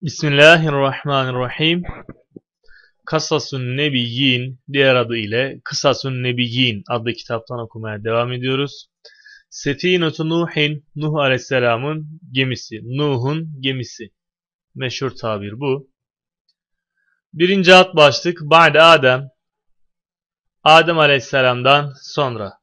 Bismillahirrahmanirrahim. Kasasun Nebiyyin, diğer adı ile Kısasun Nebiyyin adlı kitaptan okumaya devam ediyoruz. Sefinetu Nuhin, Nuh Aleyhisselam'ın gemisi, Nuh'un gemisi. Meşhur tabir bu. Birinci alt başlık Ba'de Adem, Adem Aleyhisselam'dan sonra.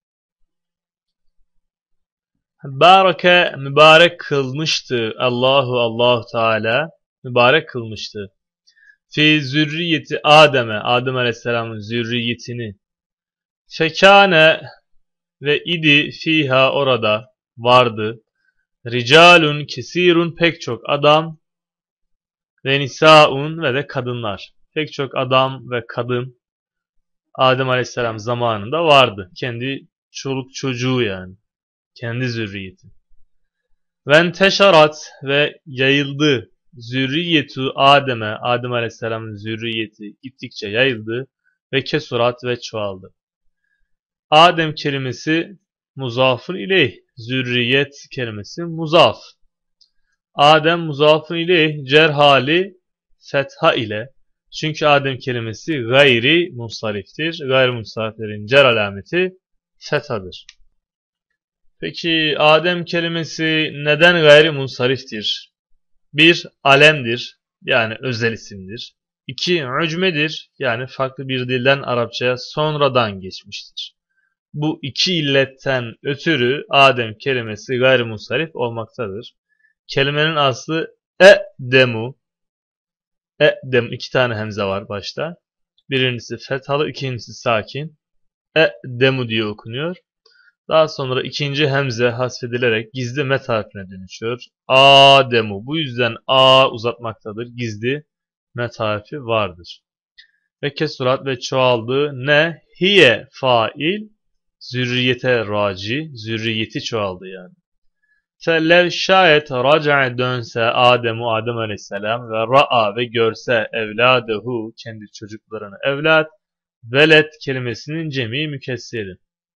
Bareke mübarek kılmıştı Allahu Teala mübarek kılmıştı. Fi zürriyeti Adem Aleyhisselam'ın zürriyetini. Fekâne ve idi fiha orada vardı. Ricalun kesirun pek çok adam ve nisaun ve de kadınlar. Pek çok adam ve kadın Adem Aleyhisselam zamanında vardı. Kendi çoluk çocuğu yani. Kendi zürriyeti. Venteşarat ve yayıldı. Zürriyetu Adem Aleyhisselam'ın zürriyeti gittikçe yayıldı ve kesurat ve çoğaldı. Adem kelimesi muzafın ileyh, zürriyet kelimesi muzaf. Adem muzafın ileyh cerhali fetha ile. Çünkü Adem kelimesi gayri munsariftir. Gayri munsariflerin cer alameti fethadır. Peki Adem kelimesi neden gayri munsariftir? 1. Alemdir, yani özel isimdir. 2. Ücmedir, yani farklı bir dilden Arapçaya sonradan geçmiştir. Bu iki illetten ötürü Adem kelimesi gayrimunsarif olmaktadır. Kelimenin aslı e'demu. E'dem, iki tane hemze var başta. Birincisi fethalı, ikincisi sakin. E'demu diye okunuyor. Daha sonra ikinci hemze hasfedilerek gizli met harfine dönüşüyor. Ademu. Bu yüzden A uzatmaktadır. Gizli met harfi vardır. Ve kesurat ve çoğaldı. Ne? Hiye fail. Zürriyete raci. Zürriyeti çoğaldı yani. Fellev şayet raca'a dönse Adem Aleyhisselam ve ra'a ve görse evladehu kendi çocuklarını evlat. Velet kelimesinin cemi mükesseri.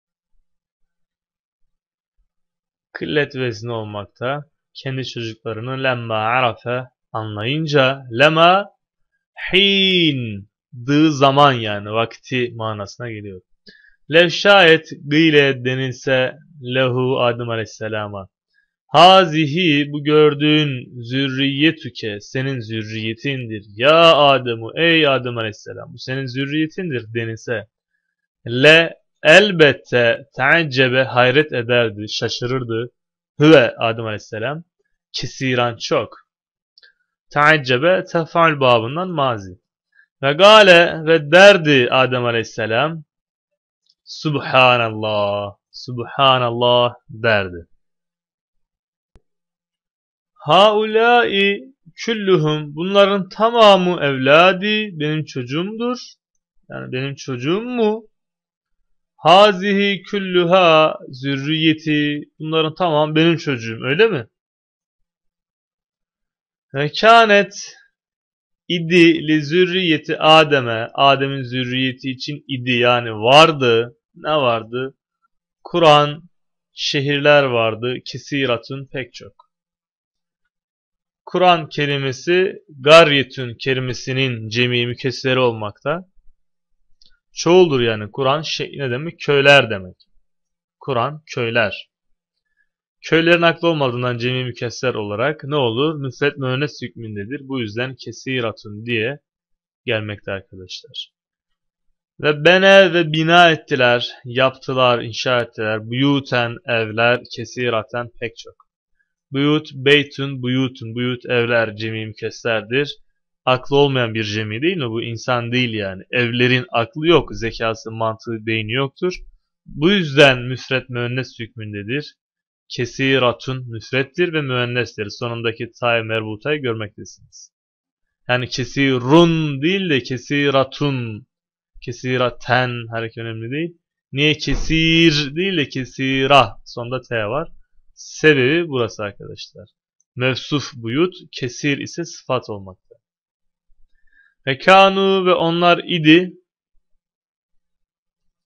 Kıllet vezni olmakta. Kendi çocuklarını lemma arafe anlayınca lema hin dığı zaman yani vakti manasına geliyor. Lev şayet gıyle denilse lehu Adem Aleyhisselam'a hazihi bu gördüğün zürriyetüke senin zürriyetindir. Ya Ademu ey Adem Aleyhisselam bu senin zürriyetindir denilse le elbette teaccebe hayret ederdi, şaşırırdı. Hüve Adem Aleyhisselam kesiran çok. Teaccebe tefaül babından mazi. Ve gale ve derdi Adem Aleyhisselam Subhanallah, Subhanallah derdi. Haulâi külluhum bunların tamamı evladi benim çocuğumdur. Yani benim çocuğum mu? Hazihi külluha zürriyeti bunların tamam benim çocuğum öyle mi? Ve kânet idi li zürriyeti Adem'in zürriyeti için idi yani vardı. Ne vardı? Kur'an, şehirler vardı. Kesiratun pek çok. Kur'an kelimesi garyetun kelimesinin cemi mükesseri olmakta. Çoğuldur yani Kur'an ne demek? Köyler demek. Kur'an köyler. Köylerin aklı olmadığından cemi mükesser olarak ne olur? Müfret müennes hükmündedir. Bu yüzden kesiratun diye gelmekte arkadaşlar. Ve bene ve bina ettiler, yaptılar, inşa ettiler. Buyuten evler, kesiraten pek çok. Buyut, beytun, buyutun, buyut evler cemi mükesserdir. Aklı olmayan bir cemi değil mi? Bu insan değil yani. Evlerin aklı yok, zekası, mantığı, beyni yoktur. Bu yüzden müfret müennes hükmündedir. Kesiratun müfrettir ve müennestir. Sonundaki tay merbutayı görmektesiniz. Yani kesirun değil de kesiratun, kesiraten hareket önemli değil. Niye kesir değil de kesira? Sonunda t var. Sebebi burası arkadaşlar. Mevsuf buyut, kesir ise sıfat olmakta. Ve kanu ve onlar idi.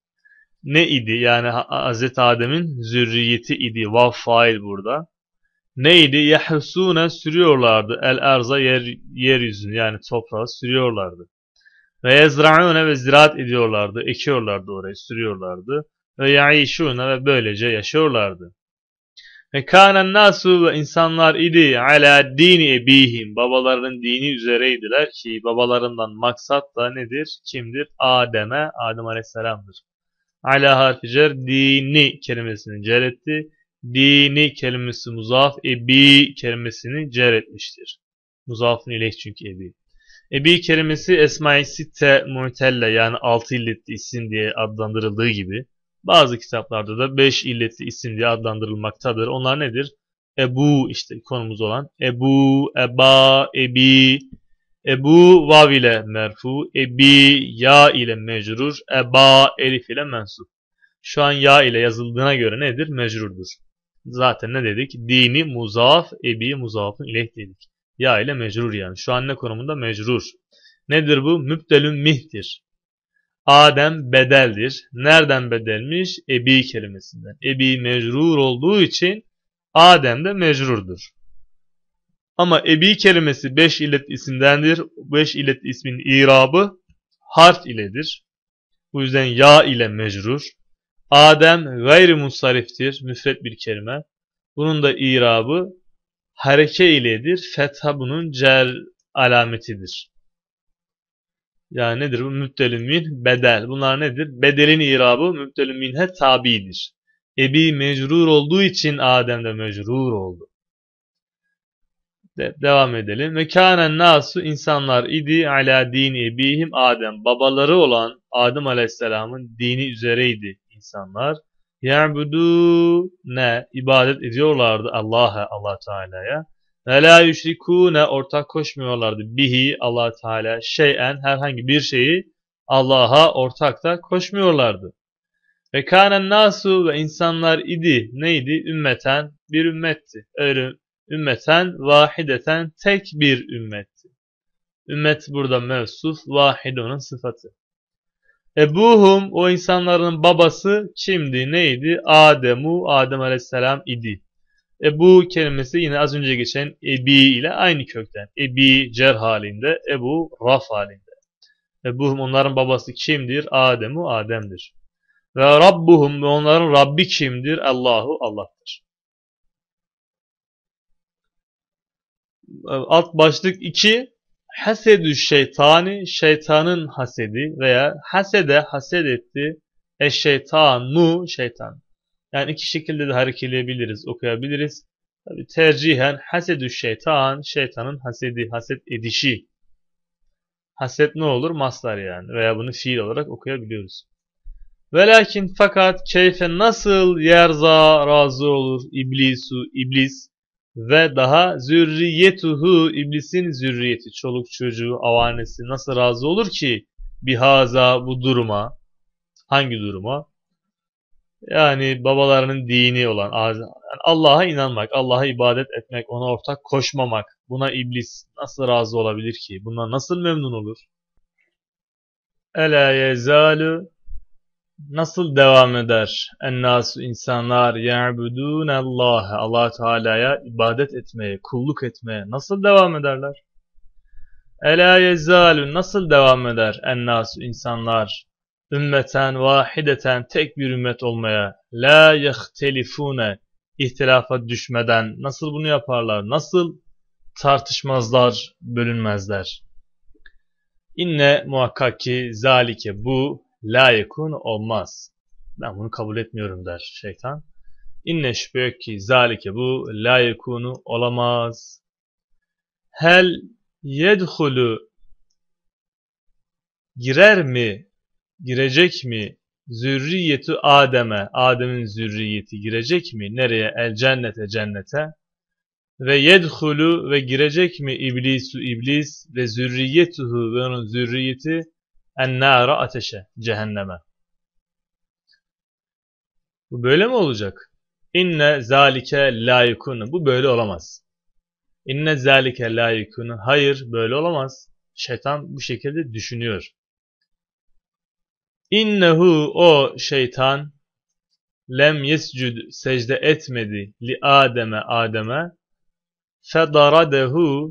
Ne idi? Yani Hz. Adem'in zürriyeti idi. Vav fail burada. neydi? Yahsune sürüyorlardı. El arza yeryüzünü yani toprağı sürüyorlardı. Ve yezraune ve ziraat ediyorlardı. Ekiyorlardı orayı, sürüyorlardı. Ve yaişune ve böylece yaşıyorlardı. Ve kânen nasu ve insanlar idi ala dini ebihim. Babalarının dini üzereydiler ki babalarından maksat da nedir? Kimdir? Adem aleyhisselamdır. Ala harfi cer dini kelimesini cer etti. Dini kelimesi muzaf, ebi kelimesini cer etmiştir. Muzafın ileyh çünkü ebi. Ebi kelimesi Esma-i Sitte Mu'telle yani 6 illetli isim diye adlandırıldığı gibi bazı kitaplarda da 5 illetli isim diye adlandırılmaktadır. Onlar nedir? Ebu işte konumuz olan Ebu, Eba, Ebi, Ebu vav ile merfu, Ebi ya ile mecrur, Eba elif ile mensup. Şu an ya ile yazıldığına göre nedir? Mecrurdur. Zaten ne dedik? Dini muzaf, ebi muzafın ileyh dedik. Ya ile mecrur yani. Şu an ne konumunda? Mecrur. Nedir bu? Mübdelün mihtir. Adem bedeldir. Nereden bedelmiş? Ebi kelimesinden. Ebi mecrur olduğu için Adem de mecrurdur. Ama ebi kelimesi 5 illet isimdendir. 5 illet ismin irabı harf iledir. Bu yüzden ya ile mecrur. Adem gayri munsariftir. Müfret bir kelime. Bunun da irabı hareke iledir. Fetha bunun cer alametidir. Yani nedir bu? Mübdelün min bedel. Bunlar nedir? Bedelin irabı mübdelün minhe tabidir. Ebi mecrur olduğu için Adem de mecrur oldu. Devam edelim. Ve kânen nasu insanlar idi ala dini ebihim Adem. Babaları olan Adem aleyhisselamın dini üzereydi insanlar. Ya'budu ne? İbadet ediyorlardı Allah Teala'ya. Ve la yüşrikûne ortak koşmuyorlardı. Bihi Allah Teala şeyen herhangi bir şeyi Allah'a ortak da koşmuyorlardı. Ve kânen nasu ve insanlar idi. Neydi? Ümmeten bir ümmetti. Öyle ümmeten vahideten tek bir ümmetti. Ümmet burada mevsuf, vahid onun sıfatı. Ebuhum o insanların babası kimdi? Neydi? Adem aleyhisselam idi. Ebu kelimesi yine az önce geçen ebi ile aynı kökten. Ebi cer halinde, ebu raf halinde. Ebuhum onların babası kimdir? Adem'dir. Ve Rabbuhum ve onların Rabbi kimdir? Allah'tır. Alt başlık 2. Hasedü şeytani şeytanın hasedi veya haset etti. Şeytan. Yani iki şekilde de harekeleyebiliriz, okuyabiliriz. Tabi tercihen hasedü şeytanın hasedi, haset edişi. Haset ne olur? Mastar yani veya bunu fiil olarak okuyabiliyoruz. Velakin fakat keyfe nasıl yerza razı olur iblis ve daha zürriyetuhu iblisin zürriyeti çoluk çocuğu avanesi nasıl razı olur ki bihaza bu duruma hangi duruma yani babalarının dini olan yani Allah'a inanmak Allah'a ibadet etmek ona ortak koşmamak buna iblis nasıl razı olabilir ki bundan nasıl memnun olur ela yezalu nasıl devam eder? Ennasu insanlar ya'budun Allah Teala'ya ibadet etmeye, kulluk etmeye nasıl devam ederler? Ela yezalu nasıl devam eder? Ennasu insanlar ümmeten vahideten tek bir ümmet olmaya la yahtelifune ihtilafa düşmeden nasıl bunu yaparlar? Nasıl tartışmazlar, bölünmezler? İnne muhakkak ki zalike bu la yekun olmaz. Ben bunu kabul etmiyorum der şeytan. İnne şüphe yok ki zalike bu la yekunu olamaz. Hel yedhulu girer mi, girecek mi zürriyeti Adem'in zürriyeti girecek mi? Nereye? El cennete. Ve yedhulu ve girecek mi iblis ve zürriyetuhu ve onun zürriyeti ennâra ateşe, cehenneme. Bu böyle mi olacak? İnne zâlike lâ yekûne. Bu böyle olamaz. İnne zâlike lâ yekûne. Hayır böyle olamaz. Şeytan bu şekilde düşünüyor. İnnehu o şeytan lem yescud secde etmedi li Adem'e Fedaradehu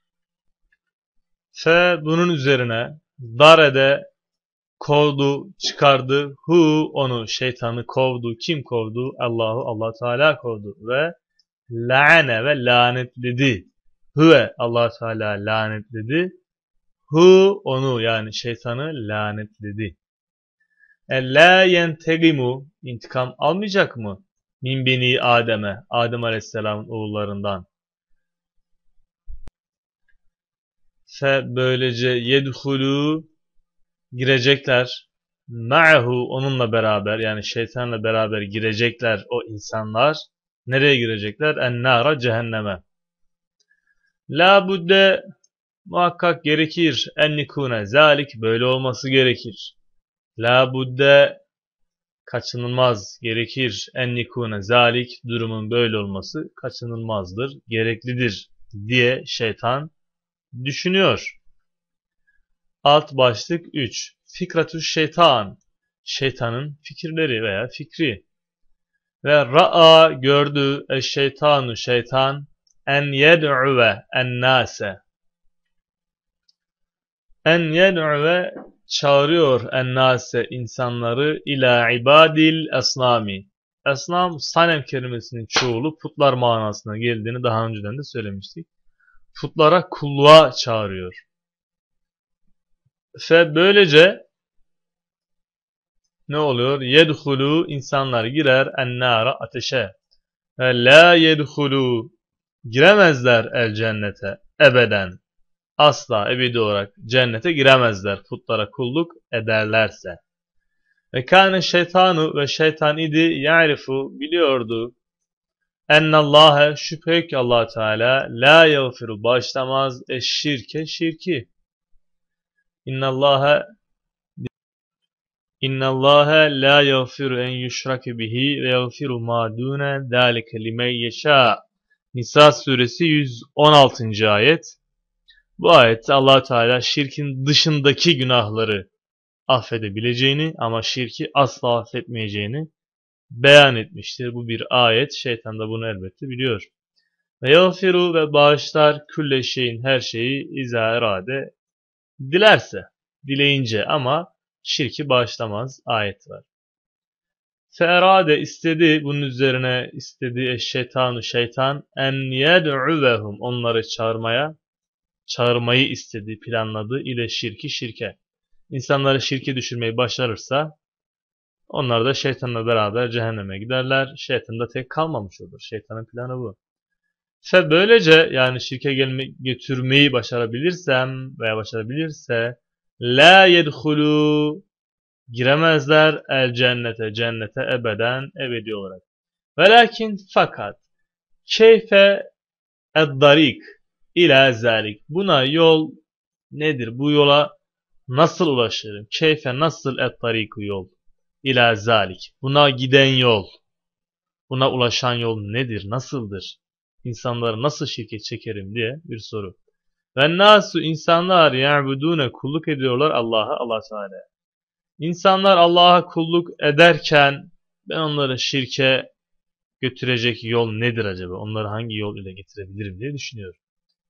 fe bunun üzerine darede kovdu, çıkardı. Hu onu şeytanı kovdu. Kim kovdu? Allah Teala kovdu ve la'ane ve lanetledi. Huve Allah Teala lanetledi. Hu onu yani şeytanı lanetledi. La yentegimu intikam almayacak mı? Min beni Adem'e, Adem Aleyhisselam'ın oğullarından. Fe böylece yedhulu girecekler. Ma'hu onunla beraber yani şeytanla beraber girecekler o insanlar. Nereye girecekler? En-nara cehenneme. La budde muhakkak gerekir. En-nikune zalik böyle olması gerekir. La budde kaçınılmaz gerekir. En-nikune zalik durumun böyle olması kaçınılmazdır, gereklidir diye şeytan düşünüyor. Alt başlık 3. Fikratü şeytan. Şeytanın fikirleri veya fikri. Ve ra'a gördü şeytanu şeytan en yed'uve en nase. En yed'uve çağırıyor en nase insanları ila ibadil esnami. Esnam sanem kelimesinin çoğulu putlar manasına geldiğini daha önceden de söylemiştik. Putlara kulluğa çağırıyor. Ve böylece ne oluyor? Yedhulu insanlar girer ennara ateşe. Ve la yedhulu giremezler el cennete ebeden. Asla ebedi olarak cennete giremezler putlara kulluk ederlerse. Ve kâne şeytanu ve şeytan idi ya'rifu biliyordu. Ennallâhe şüphe ki Allah Teala la yağfiru bağışlamaz şirke şirki. İnnallâhe la yağfiru en yuşrake bihi ve yağfiru ma dune zâlike limen yeşâ. Nisa suresi 116. ayet. Bu ayette Allah Teala şirkin dışındaki günahları affedebileceğini ama şirki asla affetmeyeceğini beyan etmiştir. Bu bir ayet. Şeytan da bunu elbette biliyor. Ve yağfiru ve bağışlar külle şeyin her şeyi izâ erade dilerse, dileyince ama şirki bağışlamaz ayet var. Ferade istedi, bunun üzerine istedi şeytan en yed'uvehum onları çağırmayı istedi, planladı ile şirke. İnsanları şirke düşürmeyi başarırsa onlar da şeytanla beraber cehenneme giderler. Şeytan da tek kalmamış olur. Şeytanın planı bu. Böylece yani şirke götürmeyi başarabilirse la yedhulu giremezler el cennete ebeden ebedi olarak. Velakin fakat keyfe eddarik ila zalik buna yol nedir? Bu yola nasıl ulaşırım? Keyfe nasıl eddariku yol ila zalik buna giden yol, buna ulaşan yol nedir? Nasıldır? İnsanları nasıl şirket çekerim diye bir soru. Ve nasu insanlar ya'budune kulluk ediyorlar Allah Teala. İnsanlar Allah'a kulluk ederken ben onları şirke götürecek yol nedir acaba? Onları hangi yol ile getirebilirim diye düşünüyorum.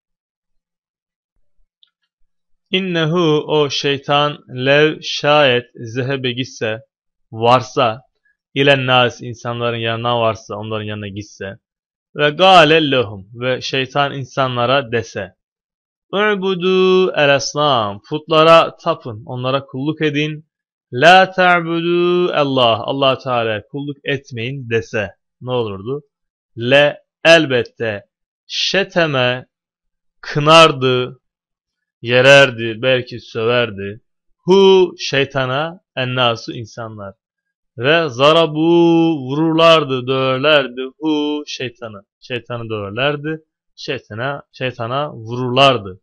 İnnehu o şeytan lev şayet zehebe gitse varsa ilen nas insanların yanına varsa onların yanına gitse ve gâle lehum ve şeytan insanlara dese u'budu el esnam putlara tapın onlara kulluk edin la ta'budu Allah Teala kulluk etmeyin dese ne olurdu? Le elbette şeteme kınardı, yererdi, belki söverdi. Hu şeytana ennasu insanlar. Ve zarabu vururlardı, döverlerdi. Hu şeytanı. Şeytanı döverlerdi. Şeytana vururlardı.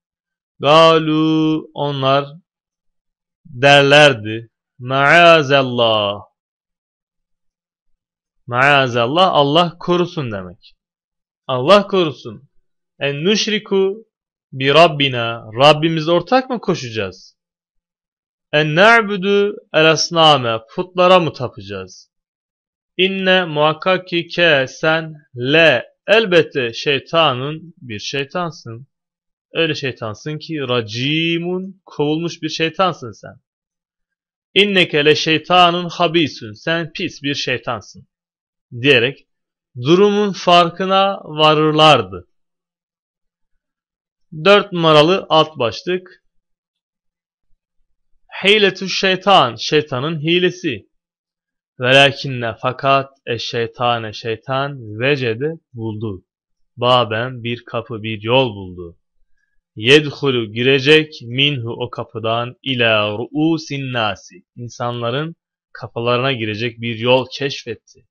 Galu onlar derlerdi. Maazallah. Maazallah Allah korusun demek. Allah korusun. En nüşriku bi Rabbina. Rabbimize ortak mı koşacağız? En na'budu el asname. Putlara mı tapacağız? İnne muhakkak ki ke sen le Elbette şeytanın bir şeytansın. Öyle şeytansın ki racimun kovulmuş bir şeytansın sen. İnneke le şeytanun habisün. Sen pis bir şeytansın. Diyerek durumun farkına varırlardı. 4 numaralı alt başlık. Hiletü şeytan. Şeytanın hilesi. Velakinne fakat şeytane şeytan vecede buldu. Baben bir kapı bir yol buldu. Yedhulu girecek minhu o kapıdan ila ru'usin nasi. İnsanların kapılarına girecek bir yol keşfetti.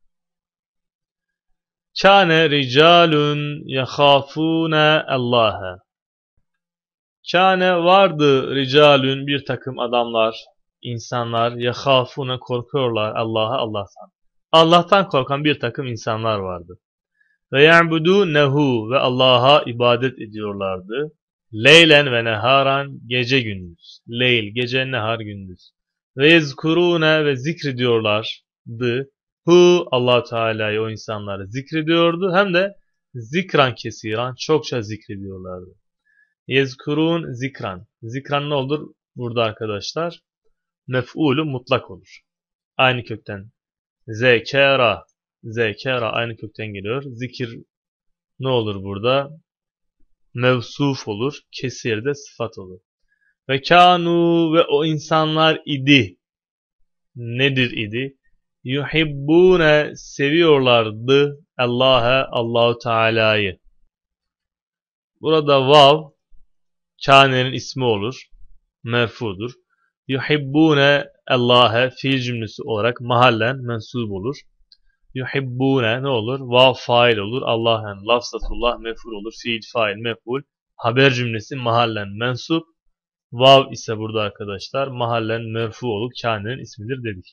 Kâne ricalun yahafûne Allah'a. Kâne vardı ricalun bir takım adamlar, insanlar yahafûne korkuyorlar Allah'tan. Allah'tan korkan bir takım insanlar vardı. Ve ya'budunehu ve Allah'a ibadet ediyorlardı. Leylen ve neharan gece gündüz. Leyl gece, nehar gündüz. Ve yezkurune ve zikrediyorlardı. Hu Allah Teala'yı o insanları zikrediyordu. Hem de zikran kesiran çokça zikrediyorlardı. Yezkurun zikran. Zikran ne olur burada arkadaşlar? Mef'ulü mutlak olur. Aynı kökten. Zekera. Zekera aynı kökten geliyor. Zikir ne olur burada? Mevsuf olur. Kesir de sıfat olur. Ve kanu ve o insanlar idi. Nedir idi? Yuhibbune seviyorlardı Allahu Teala'yı. Burada vav kânenin ismi olur. Merfudur. Yuhibbune Allah'a fiil cümlesi olarak mahallen mensup olur. Yuhibbune ne olur? Vav fail olur. Allah'ın lafzatullah mef'ul olur. Fiil fail mef'ul. Haber cümlesi mahallen mensup. Vav ise burada arkadaşlar mahallen merfu olup kânenin ismidir dedik.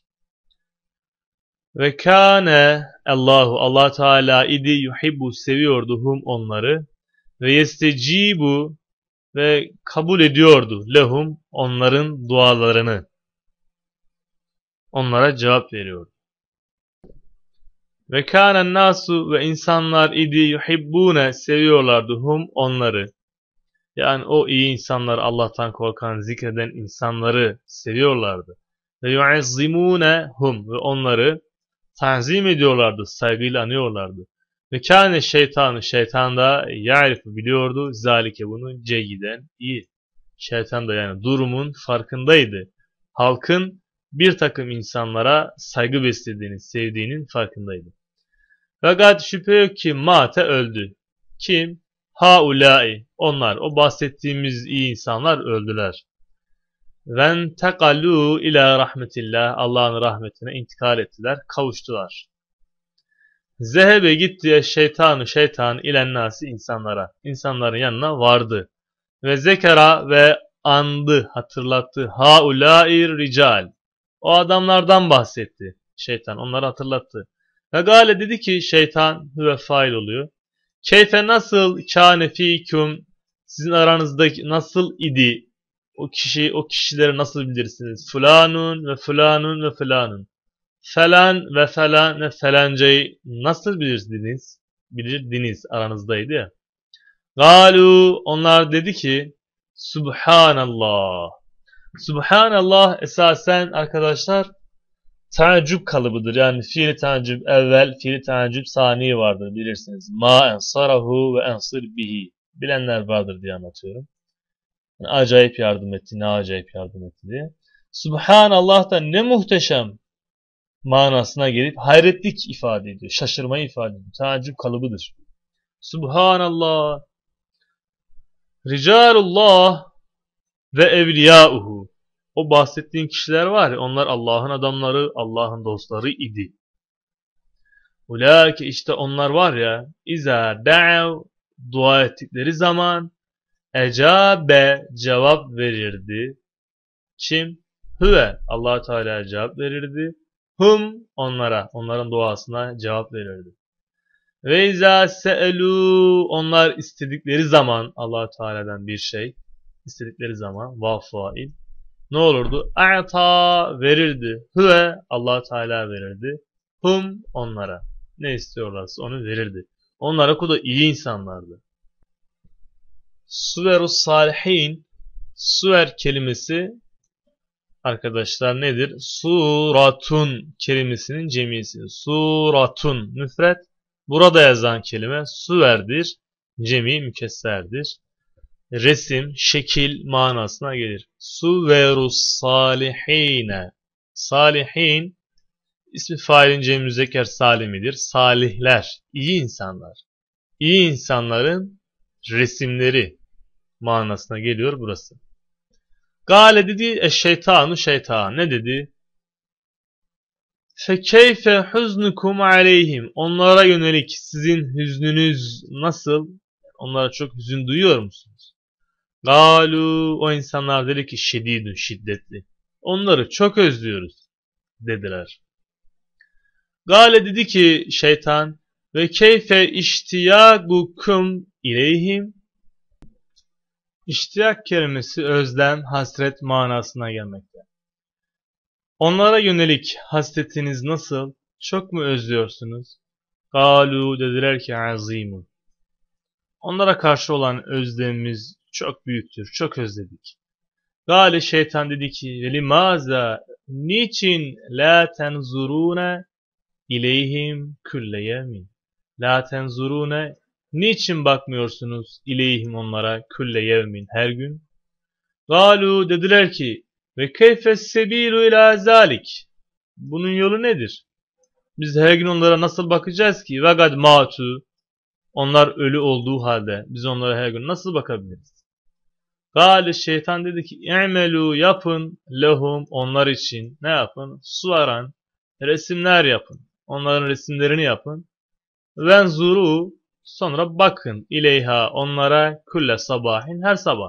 Ve kâne Allah Teala idi yuhibbu seviyordu hum onları ve yestecibu ve kabul ediyordu lehum onların dualarını. Onlara cevap veriyordu. Ve kânen nasu ve insanlar idi yuhibbune seviyorlardı hum onları. Yani o iyi insanlar Allah'tan korkan zikreden insanları seviyorlardı. Ve yuazzimune hum ve onları tanzim ediyorlardı, saygıyla anıyorlardı. Ve kâne şeytan da ya'rifu biliyordu zalike bunu ceyiden iyi. Şeytan da yani durumun farkındaydı. Halkın bir takım insanlara saygı beslediğini, sevdiğinin farkındaydı. Fakat şüphe yok ki mate öldü. Kim? Haulâi. Onlar, o bahsettiğimiz iyi insanlar öldüler. Ven tekalû ila rahmetillah. Allah'ın rahmetine intikal ettiler, kavuştular. Zehebe gitti şeytan ilen nasi insanlara. İnsanların yanına vardı. Ve zekera ve andı, hatırlattı. Haulâi rical. O adamlardan bahsetti. Şeytan onları hatırlattı. Ve gale dedi ki şeytan huve fail oluyor. Keyfe nasıl kâne fîküm sizin aranızdaki nasıl idi o kişileri nasıl bilirsiniz? Fulanun ve fulanun ve fulanun. Falan ve falan ve falancayı nasıl bilirdiniz? Bilirdiniz aranızdaydı ya. Galu onlar dedi ki Subhanallah. Subhanallah esasen arkadaşlar taaccüp kalıbıdır. Yani fiili taaccüp evvel, fiili taaccüp sani vardır bilirsiniz. Ma ensarahu ve ensir bihi. Bilenler vardır diye anlatıyorum. Yani acayip yardım etti, ne acayip yardım etti diye. Subhanallah da ne muhteşem manasına gelip hayretlik ifade ediyor. Şaşırmayı ifade ediyor. Taaccüp kalıbıdır. Subhanallah. Ricalullah ve evliyauhu. O bahsettiğin kişiler var ya, onlar Allah'ın adamları, Allah'ın dostları idi. Ulâke işte onlar var ya, izâ da'av dua ettikleri zaman ecabe cevap verirdi. Kim? Hüve Allah Teala cevap verirdi. Hum onlara, onların duasına cevap verirdi. Ve izâ se'elû onlar istedikleri zaman Allah Teala'dan bir şey istedikleri zaman vav fail ne olurdu? A'ta verirdi. Hüve Allah Teala verirdi. Hum onlara. Ne istiyorlarsa onu verirdi. Onlar o kadar iyi insanlardı. Suverus salihin, suver kelimesi arkadaşlar nedir? Suratun kelimesinin cemisi. Suratun müfret. Burada yazan kelime suverdir. Cemi mükesserdir. Resim, şekil manasına gelir. Suverus salihine. Salihin ismi failin cemi müzekker salimidir. Salihler, iyi insanlar. İyi insanların resimleri manasına geliyor burası. Gale dedi şeytanu şeytan. Ne dedi? Fekeyfe huznukum aleyhim. Onlara yönelik sizin hüznünüz nasıl? Onlara çok hüzün duyuyor musunuz? Galu, o insanlar dedi ki şedidun, şiddetli. Onları çok özlüyoruz dediler. Gale dedi ki şeytan ve keyfe iştiyagukum ileyhim. İştiyak kelimesi özlem, hasret manasına gelmekte. Onlara yönelik hasretiniz nasıl? Çok mu özlüyorsunuz? Galu, dediler ki azimun. Onlara karşı olan özlemimiz çok büyüktür, çok özledik. Gale, şeytan dedi ki velimaza, niçin la tenzurune ileyhim külle yemin. La tenzurune, niçin bakmıyorsunuz ileyhim onlara külle yevmin, her gün? Galu, dediler ki ve keyfes sebilu ila zalik. Bunun yolu nedir? Biz her gün onlara nasıl bakacağız ki? Ve gad matu. Onlar ölü olduğu halde biz onlara her gün nasıl bakabiliriz? Gale, şeytan dedi ki i'melu, yapın lehum, onlar için ne yapın? Suvaran, resimler yapın. Onların resimlerini yapın. Venzuru, sonra bakın ileyha, onlara kulle sabahin, her sabah.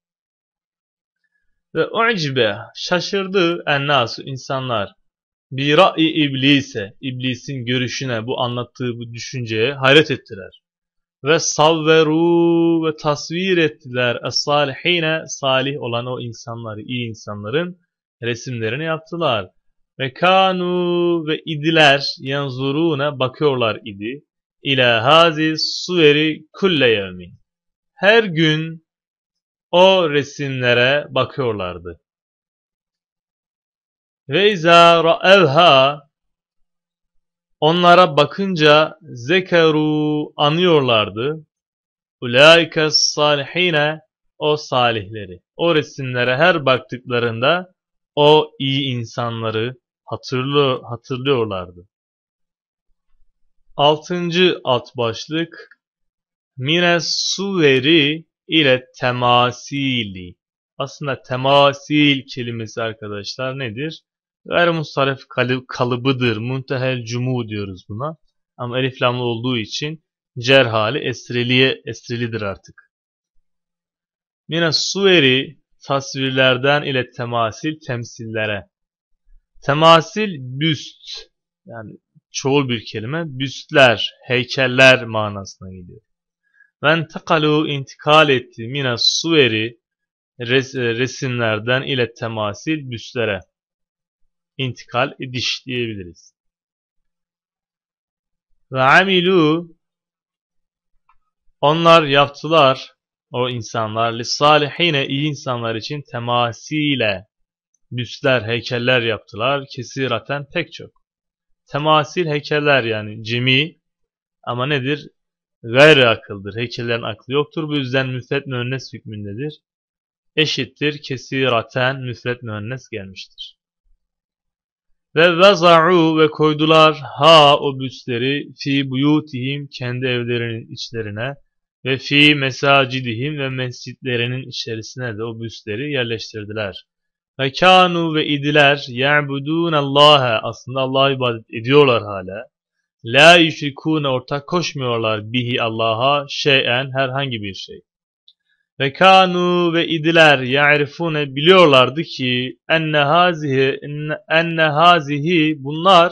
Ve u'cibe, şaşırdı ennasu, insanlar. Bir ra'i iblise, iblisin görüşüne, bu anlattığı bu düşünceye hayret ettiler. Ve savveru, ve tasvir ettiler es-salihine, salih olan o insanları, iyi insanların resimlerini yaptılar. Ve kanu, ve idiler yanzurune, bakıyorlar idi. İlâ hazi suveri kulle yevmin. Her gün o resimlere bakıyorlardı. Ve izâ ra'evhâ, onlara bakınca zekeru, anıyorlardı. Ulaike salihine, o salihleri. O resimlere her baktıklarında o iyi insanları hatırlıyorlardı. 6. alt başlık mine suveri ile temasili. Aslında temasil kelimesi arkadaşlar nedir? Gayrimustarif kalıbıdır. Muntehel cumu diyoruz buna. Ama elif lamlı olduğu için cer hali esrilidir artık. Mine suveri, tasvirlerden ile temasil, temsillere. Temasil büst, yani çoğul bir kelime. Büstler, heykeller manasına geliyor. Ve tekalu, intikal etti mine suveri, resimlerden ile temasil, büstlere. İntikal ediş diyebiliriz. Ve amilu, onlar yaptılar, o insanlar, lissalihine, iyi insanlar için temasile, büstler, heykeller yaptılar, kesiraten, pek çok. Temasil, heykeller yani cemi, ama nedir? Gayri akıldır, heykellerin aklı yoktur, bu yüzden müfret müennes hükmündedir. Eşittir, kesiraten, müfret müennes gelmiştir. Ve veza'u, ve koydular ha, o büstleri fi buyutihim, kendi evlerinin içlerine, ve fi mesacidihim, ve mescitlerinin içerisine de o büstleri yerleştirdiler. Ve kanu, ve idiler ya'budunallaha, aslında Allah'a ibadet ediyorlar hala. La yüşrikûne, ortak koşmuyorlar bihi, Allah'a şeyen, herhangi bir şey. Ve kanu, ve idiler ya'rifune, biliyorlardı ki enne hazihi, bunlar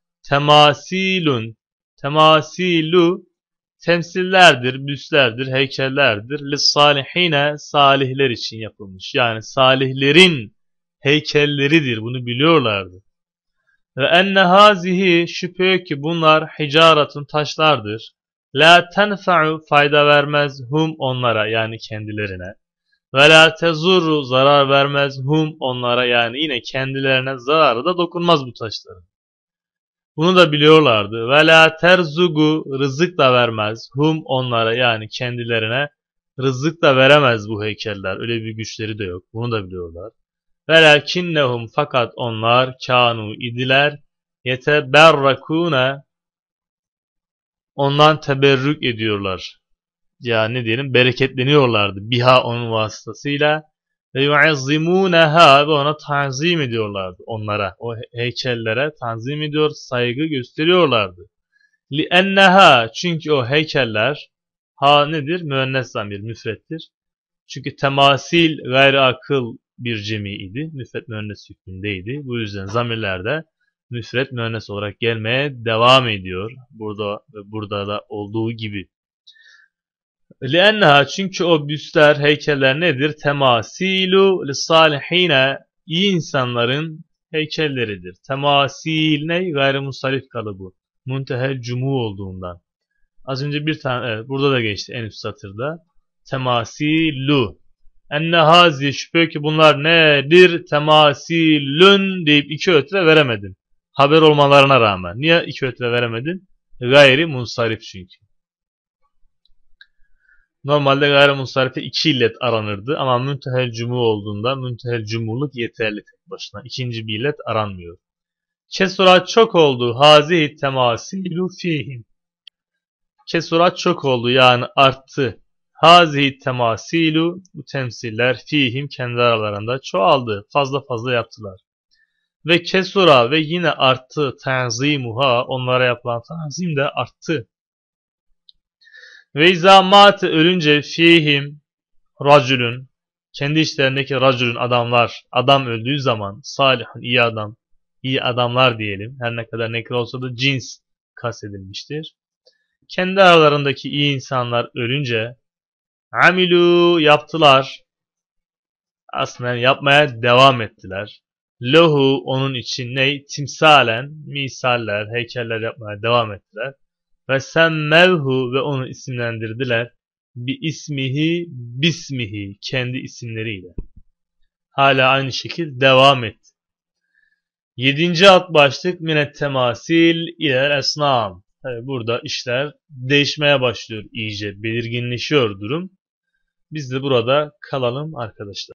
temasilu, temsillerdir, büslerdir, heykellerdir. Lissalihine, salihler için yapılmış. Yani salihlerin heykelleridir. Bunu biliyorlardı. Ve enne hazihi, şüphe ki bunlar hicaratun, taşlardır. La tenfa'u fayda vermez hum onlara yani kendilerine. Ve la tezurru zarar vermez hum onlara yani yine kendilerine zararı da dokunmaz bu taşların. Bunu da biliyorlardı. Ve la terzugu rızık da vermez hum onlara yani kendilerine rızık da veremez bu heykeller. Öyle bir güçleri de yok. Bunu da biliyorlar. Velakinnehum fakat onlar kanu idiler yeteberrakune ondan teberrük ediyorlar. Ya ne diyelim bereketleniyorlardı biha onun vasıtasıyla ve yuazzimuneha ve ona tanzim ediyorlardı onlara o heykellere tanzim ediyor saygı gösteriyorlardı. Li'enneha çünkü o heykeller ha nedir? Müennes zamir müfrettir. Çünkü temasil gayri akıl bir cemiydi. Müfret müennes hükmündeydi. Bu yüzden zamirlerde müfret müennes olarak gelmeye devam ediyor. Burada da olduğu gibi. لِأَنَّهَا çünkü o büstler, heykeller nedir? Temasilu lissalihine iyi insanların heykelleridir. Temasil ne? Gayrimusarif kalıbı. Muntehel cumu olduğundan. Az önce bir tane, evet, burada da geçti en üst satırda. Temasilu. Enne hazi şüphe ki bunlar nedir? Temasilün deyip iki ötre veremedin. Haber olmalarına rağmen. Niye iki ötre veremedin? Gayri munsarif çünkü. Normalde gayrimunsarife iki illet aranırdı ama müntehel cumu olduğunda müntehel cumuluk yeterli tek başına. İkinci bir illet aranmıyor. Kesurat çok oldu. Hazihi temasilu fihim. Kesurat çok oldu yani arttı. Hazihi temasilu bu temsiller fihim kendi aralarında çoğaldı. Fazla yaptılar. Ve kesura ve yine arttı. Tanzimuha onlara yapılan tanzim de arttı. Ve izâ mâte ölünce fihim racülün kendi işlerindeki racülün adamlar adam öldüğü zaman salihun iyi adamlar diyelim her ne kadar nekre olsa da cins kastedilmiştir. Kendi aralarındaki iyi insanlar ölünce amilu yaptılar aslında yapmaya devam ettiler. Lehu onun için ne? Timsalen misaller heykeller yapmaya devam ettiler. Ve semmevhu ve onu isimlendirdiler. Bi ismihi bismihi kendi isimleriyle. Hala aynı şekilde devam etti. 7. alt başlık minet temasil iler esnam. Tabi burada işler değişmeye başlıyor iyice belirginleşiyor durum. Biz de burada kalalım arkadaşlar.